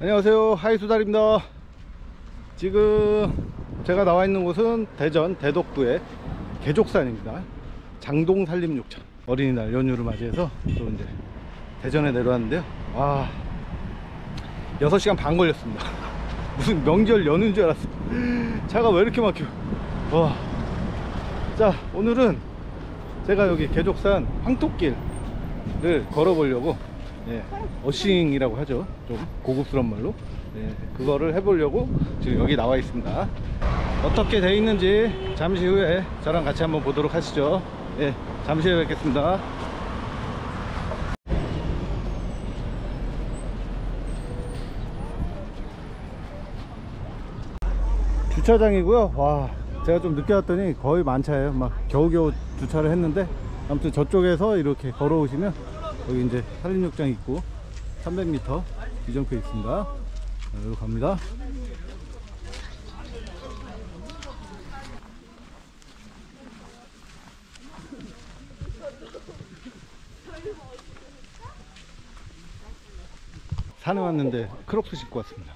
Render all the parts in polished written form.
안녕하세요, 하이수달입니다. 지금 제가 나와 있는 곳은 대전 대덕구의 개족산입니다. 장동 산림욕장 어린이날 연휴를 맞이해서 또 이제 대전에 내려왔는데요. 와, 6시간 반 걸렸습니다. 무슨 명절 연휴인 줄 알았어. 차가 왜 이렇게 막혀. 와. 자, 오늘은 제가 여기 개족산 황토길을 걸어보려고, 어싱이라고 하죠. 좀 고급스러운 말로. 그거를 해보려고 지금 여기 나와 있습니다. 어떻게 돼 있는지 잠시 후에 저랑 같이 한번 보도록 하시죠. 잠시 후에 뵙겠습니다. 주차장이고요. 와, 제가 좀 늦게 왔더니 거의 만차예요. 막 겨우겨우 주차를 했는데, 아무튼 저쪽에서 이렇게 걸어오시면 여기 이제 산림욕장 있고 300m 이정표에 있습니다. 여기로 갑니다. 산에 왔는데 크록스 신고 왔습니다.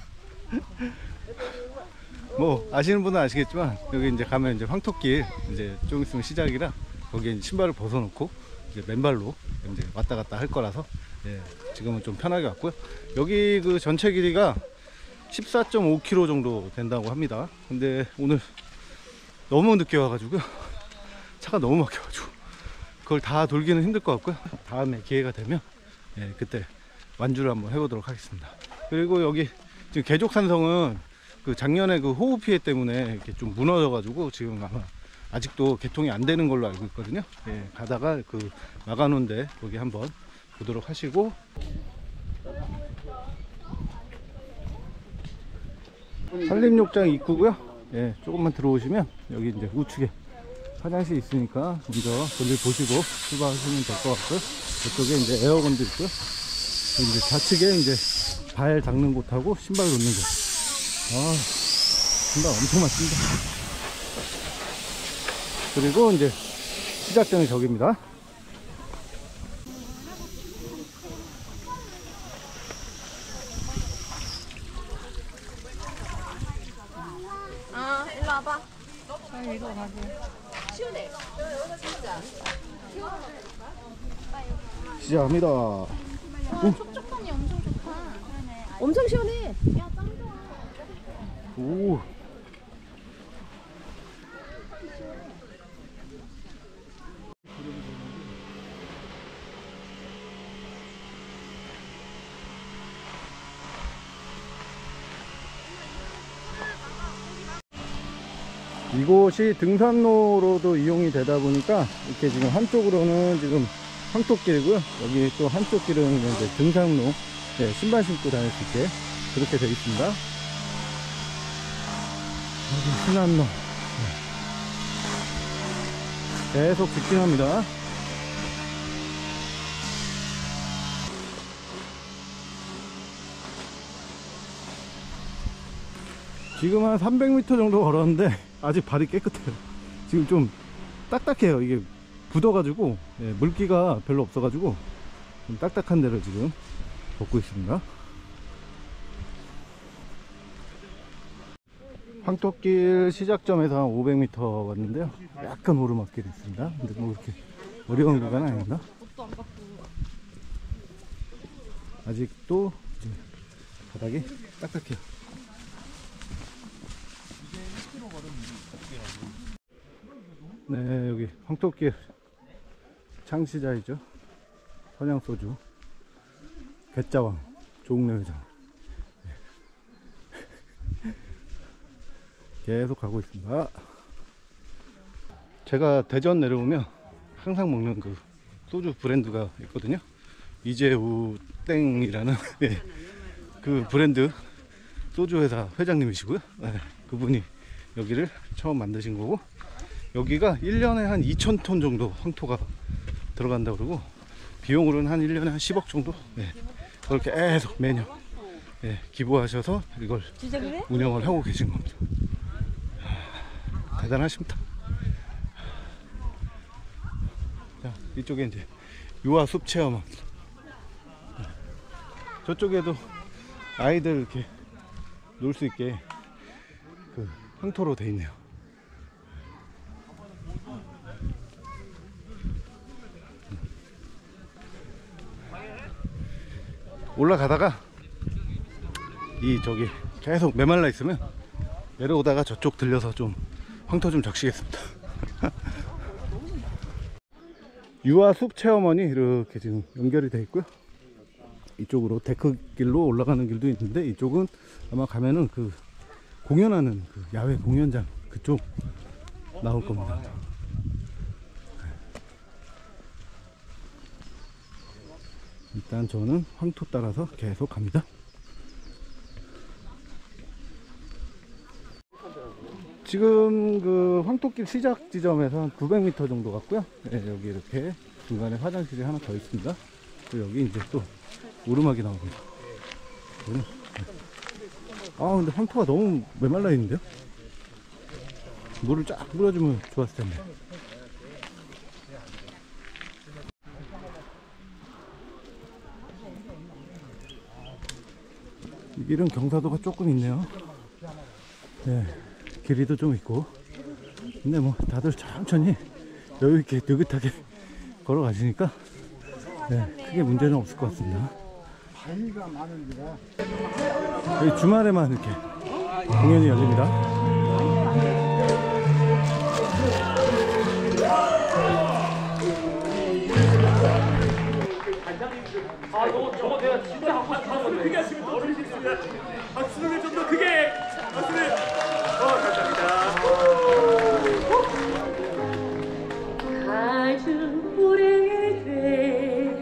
뭐 아시는 분은 아시겠지만 여기 이제 가면 이제 황토길 이제 좀 있으면 시작이라 거기에 이제 신발을 벗어놓고 이제 맨발로 이제 왔다 갔다 할 거라서 지금은 좀 편하게 왔고요. 여기 그 전체 길이가 14.5km 정도 된다고 합니다. 근데 오늘 너무 늦게 와가지고요. 차가 너무 막혀가지고 그걸 다 돌기는 힘들 것 같고요. 다음에 기회가 되면 그때 완주를 한번 해보도록 하겠습니다. 그리고 여기 지금 개족산성은 그 작년에 그 호우 피해 때문에 이렇게 좀 무너져가지고 지금 아마 아직도 개통이 안 되는 걸로 알고 있거든요. 가다가 그 막아놓은데 거기 한번 보도록 하시고, 산림욕장 입구고요. 조금만 들어오시면 여기 이제 우측에 화장실 있으니까 먼저 볼일 보시고 출발하시면 될 것 같고요. 이쪽에 이제 에어건도 있고요. 이제 좌측에 이제 발 닦는 곳하고 신발 놓는 곳. 신발 엄청 많습니다. 그리고 이제 시작점이 저기입니다. 일로 와봐. 저희 이거 가세요. 시원해. 시작합니다. 촉촉하니 엄청 좋다. 엄청 시원해. 야, 짱 좋아. 오. 이곳이 등산로로도 이용이 되다 보니까 이렇게 지금 한쪽으로는 지금 황토길이고요. 여기 또 한쪽 길은 이제 등산로, 신발 신고 다닐 수 있게 그렇게 되어 있습니다. 여기 신안로 계속 직진합니다. 지금 한 300m 정도 걸었는데 아직 발이 깨끗해요. 지금 좀 딱딱해요. 이게 굳어가지고 물기가 별로 없어가지고 좀 딱딱한 데를 지금 걷고 있습니다. 황토길 시작점에서 한 500m 왔는데요. 약간 오르막길이 있습니다. 근데 뭐 그렇게 어려운 구간은 아닙니다. 아직도 이제 바닥이 딱딱해요. 네, 여기 황토길 창시자이죠. 선양소주 갯자왕 종래회장 계속 가고 있습니다. 제가 대전 내려오면 항상 먹는 그 소주 브랜드가 있거든요. 이재우 땡이라는 그 브랜드 소주 회사 회장님이시고요. 그분이 여기를 처음 만드신 거고, 여기가 1년에 한 2,000톤 정도 황토가 들어간다고 그러고, 비용으로는 한 1년에 한 10억 정도 그렇게 계속 매년 기부하셔서 이걸 운영을 하고 계신 겁니다. 대단하십니다. 자, 이쪽에 이제 유아숲 체험원, 저쪽에도 아이들 이렇게 놀 수 있게 그 황토로 돼 있네요. 올라가다가 이 저기 계속 메말라 있으면 내려오다가 저쪽 들려서 좀 황토 좀 적시겠습니다. 유아숲 체험원이 이렇게 지금 연결이 되어 있고요. 이쪽으로 데크길로 올라가는 길도 있는데, 이쪽은 아마 가면은 그 공연하는 그 야외 공연장 그쪽 나올 겁니다. 일단 저는 황토 따라서 계속 갑니다. 지금 그 황토길 시작 지점에서 한 900m 정도 갔고요. 네, 여기 이렇게 중간에 화장실이 하나 더 있습니다. 또 여기 이제 또 오르막이 나옵니다. 네. 아, 근데 황토가 너무 메말라 있는데요? 물을 쫙 뿌려주면 좋았을 텐데. 이 길은 경사도가 조금 있네요. 네, 길이도 좀 있고. 근데 뭐 다들 천천히 여유있게 느긋하게 걸어가시니까 네, 크게 문제는 없을 것 같습니다. 여기 주말에만 이렇게 공연이 열립니다. 저거 내가 진짜 하고 싶은 건데. 크게 하시면 더 드리겠습니다. 박수를 좀 더 크게. 박수를. 감사합니다. 아주 오래된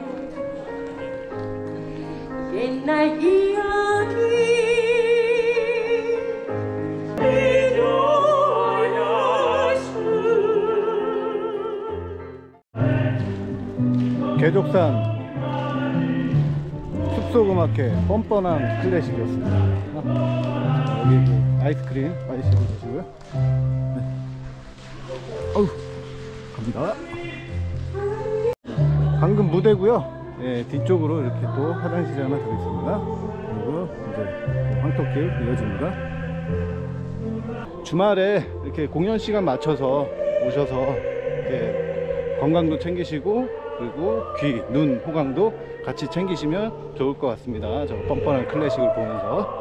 옛날 이야기 계족산 숲속음악회 뻔뻔한 클래식이었습니다. 여기 그 아이스크림 아이시도 드시고요. 네. 어우, 갑니다. 방금 무대고요. 예, 뒤쪽으로 이렇게 또 화장실이 하나 들어있습니다. 그리고 이제 황토길 이어집니다. 주말에 이렇게 공연 시간 맞춰서 오셔서 이렇게 건강도 챙기시고, 그리고 귀, 눈, 호강도 같이 챙기시면 좋을 것 같습니다. 저 뻔뻔한 클래식을 보면서.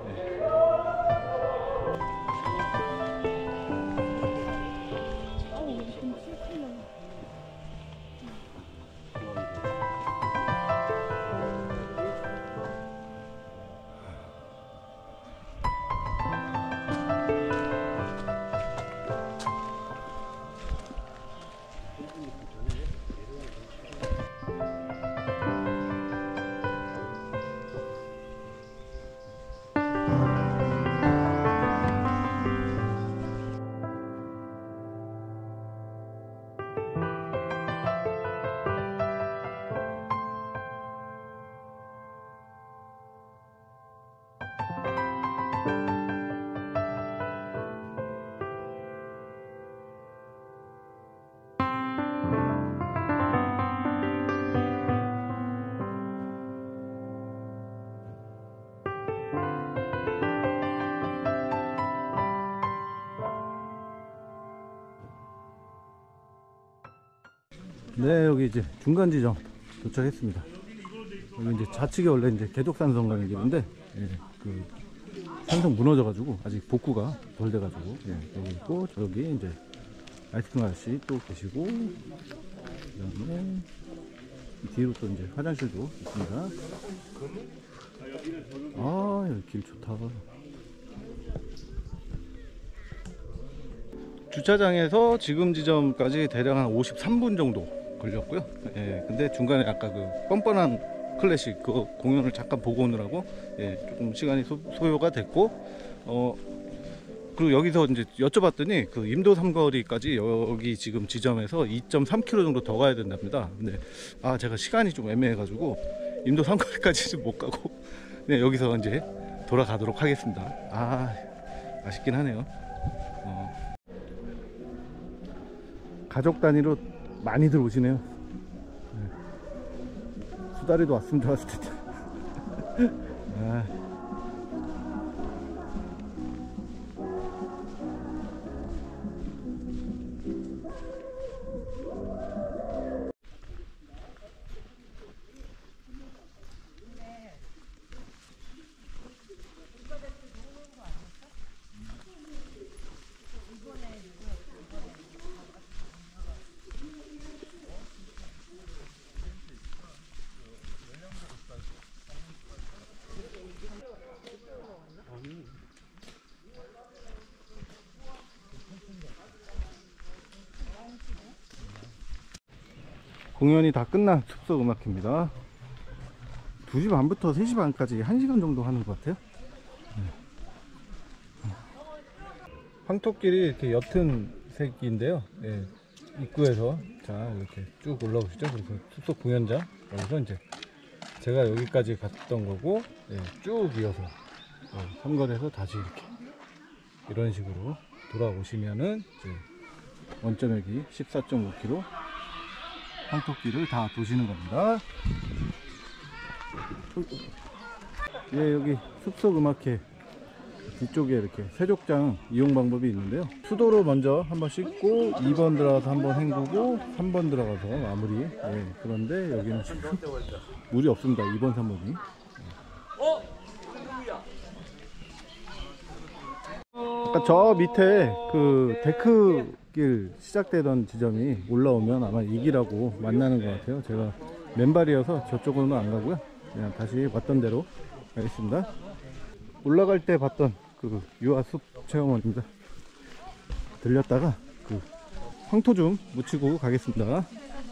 네, 여기 이제 중간 지점 도착했습니다. 여기 이제 좌측에 원래 이제 계족산성 가는 길인데, 예, 그 산성 무너져가지고 아직 복구가 덜 돼가지고, 예, 여기 있고, 저기 이제 아이스크림 아저씨 또 계시고, 그다음에 이 뒤로 또 이제 화장실도 있습니다. 아, 여기 길 좋다. 주차장에서 지금 지점까지 대략 한 53분 정도 걸렸고요. 예, 근데 중간에 아까 그 뻔뻔한 클래식 그 공연을 잠깐 보고 오느라고, 예, 조금 시간이 소요가 됐고, 그리고 여기서 이제 여쭤봤더니 그 임도 삼거리까지 여기 지금 지점에서 2.3km 정도 더 가야 된답니다. 근데 제가 시간이 좀 애매해가지고 임도 삼거리까지는 못 가고, 네, 여기서 이제 돌아가도록 하겠습니다. 아쉽긴 하네요. 가족 단위로 많이들 오시네요. 네. 수다리도 왔으면 좋았을 텐데. 공연이 다 끝난 숲속 음악회입니다. 2시 반부터 3시 반까지 1시간 정도 하는 것 같아요. 황토길이 이렇게 옅은 색인데요. 예, 입구에서 자 이렇게 쭉 올라오시죠. 그래서 숲속 공연장 여기서 이제 제가 여기까지 갔던 거고, 예, 쭉 이어서 삼거리에서 다시 이렇게 이런 식으로 돌아오시면은 이제 원점액이 14.5km 황토길을 다 도시는 겁니다. 예, 여기 숲속 음악회 뒤쪽에 이렇게 세족장 이용 방법이 있는데요. 수도로 먼저 한번 씻고 2번 들어가서 한번 헹구고 3번 들어가서 마무리. 예, 그런데 여기는 물이 없습니다. 2번, 3번이. 아까 저 밑에 그 데크길 시작되던 지점이 올라오면 아마 이 길하고 만나는 것 같아요. 제가 맨발이어서 저쪽으로는 안 가고요. 그냥 다시 왔던 대로 가겠습니다. 올라갈 때 봤던 그 유아숲 체험원입니다. 들렸다가 그 황토 좀 묻히고 가겠습니다.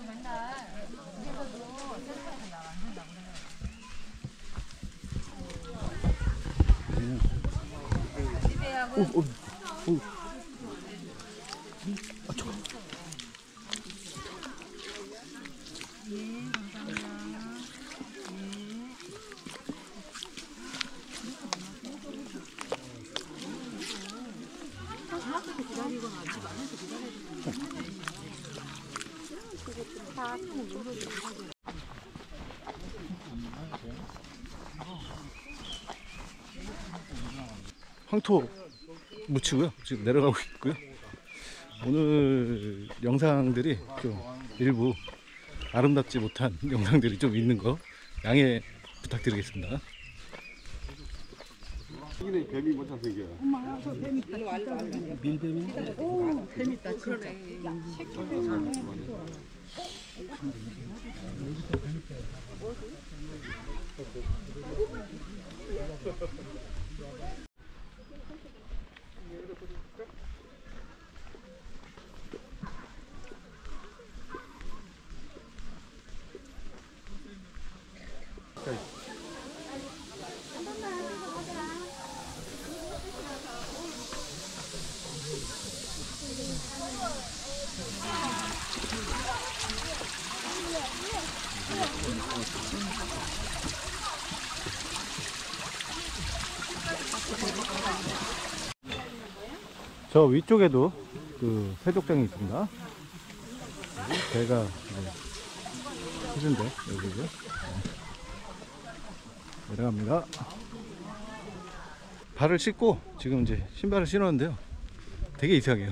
황토 묻히고요. 지금 내려가고 있고요. 오늘 영상들이 좀 일부 아름답지 못한 영상들이 좀 있는 거 양해 부탁드리겠습니다. 이게 뱀이 못 잡혀 이게. 엄마, 저 뱀 있다. 밀뱀인데? 오, 뱀 있다, 진짜. 저 위쪽에도 그 세족장이 있습니다. 배가 해준데 여기죠. 내려갑니다. 발을 씻고 지금 이제 신발을 신었는데요. 되게 이상해요.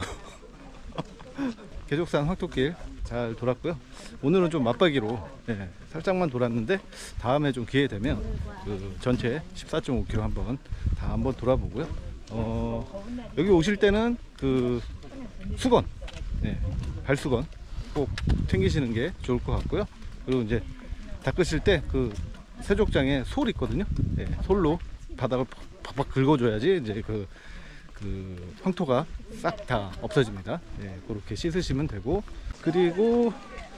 계족산 황토길 잘 돌았고요. 오늘은 좀 맞박이로 살짝만 돌았는데 다음에 좀 기회 되면 그 전체 14.5km 한번 돌아보고요. 여기 오실 때는 그 수건, 발수건 꼭 챙기시는 게 좋을 것 같고요. 그리고 이제 닦으실 때 그 세족장에 솔 있거든요. 솔로 바닥을 팍팍 긁어줘야지 이제 그 황토가 싹 다 없어집니다. 그렇게 씻으시면 되고, 그리고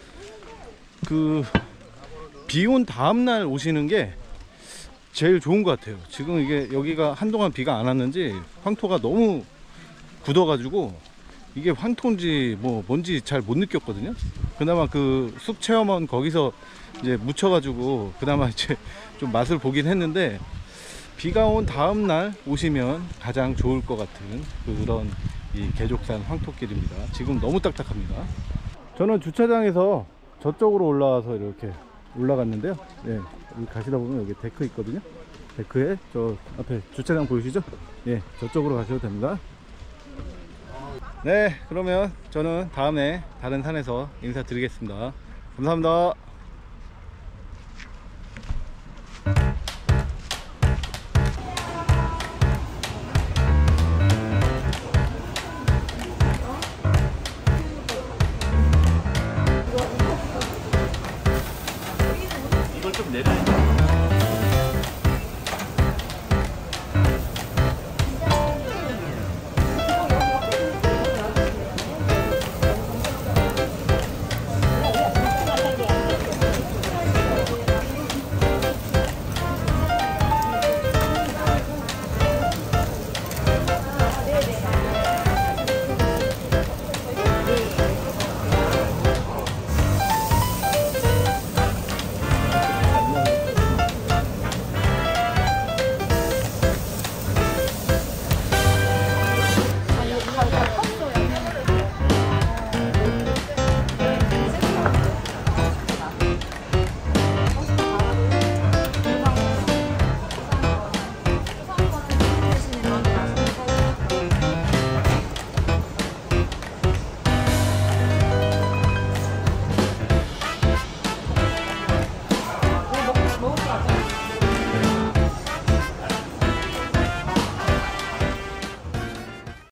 그 비 온 다음날 오시는 게 제일 좋은 것 같아요. 지금 이게 여기가 한동안 비가 안 왔는지 황토가 너무 굳어가지고 이게 황토인지 뭐 뭔지 잘 못 느꼈거든요. 그나마 그 숲 체험원 거기서 이제 묻혀가지고 그나마 이제 좀 맛을 보긴 했는데, 비가 온 다음날 오시면 가장 좋을 것 같은 그런 이 계족산 황토길입니다. 지금 너무 딱딱합니다. 저는 주차장에서 저쪽으로 올라와서 이렇게 올라갔는데요. 여기 가시다 보면 여기 데크 있거든요. 데크에 저 앞에 주차장 보이시죠? 저쪽으로 가셔도 됩니다. 네, 그러면 저는 다음에 다른 산에서 인사드리겠습니다. 감사합니다.